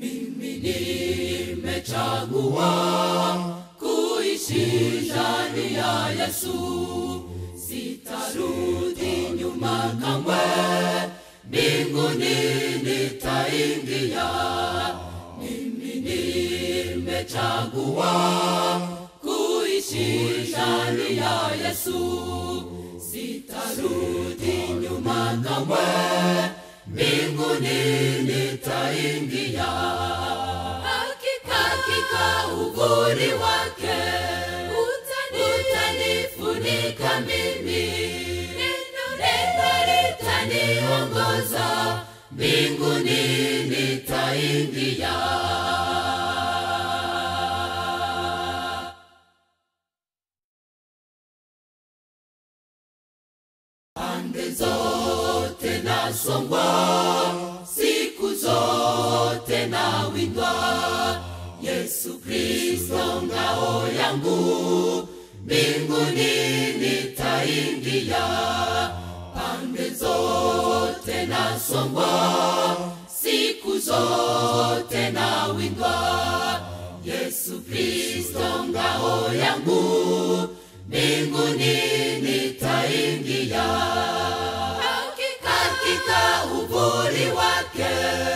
Mimi nimechagua kuishi ndani ya Yesu, sitarudi nyuma kamwe, mbinguni nitaingia. Mimi nimechagua kuishi ndani ya Yesu, sitarudi nyuma kamwe, mbinguni nitaingia. Hakika uvuli wake utanifunika mimi, neno litaniongoza, mbinguni nitaingia. Pande zote nasongwa, siku zote nawindwa, Yesu Kristo ngao yangu, mbinguni nitaingia. Pande zote nasongwa, siku zote nawindwa, Yesu Kristo ngao yangu, mbinguni nitaingia. Hakika uvuli wake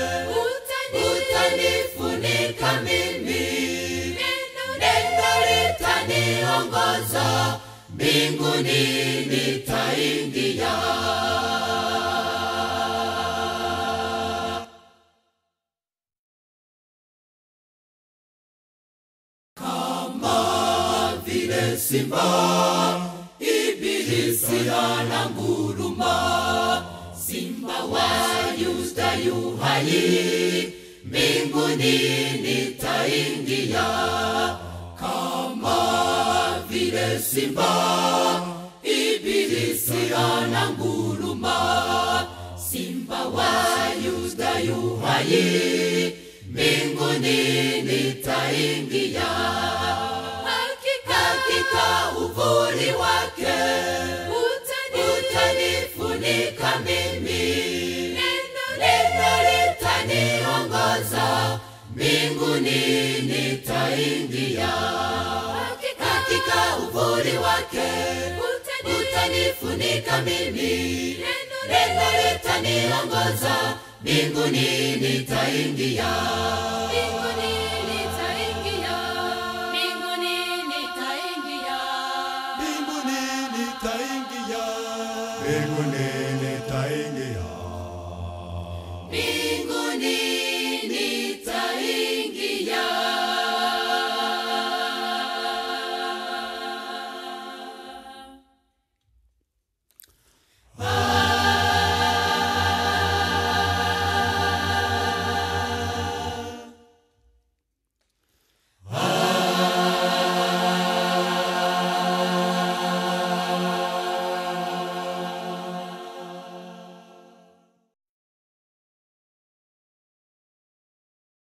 utanifunika mimi, neno litaniongoza, mbinguni nitaingia. Kama vile simba ibilisi ananguruma, simba wa Yuda yu hai, mbinguni nitaingia. Kama vile simba ibilisi ananguruma, simba wa Yuda yu hai, mbinguni nitaingia. Hakika uvuli wake utanifunika mimi, neno litaniongoza, mbinguni nitaingia. Hakika uvuli wake utanifunika mimi, neno litaniongoza, mbinguni nitaingia.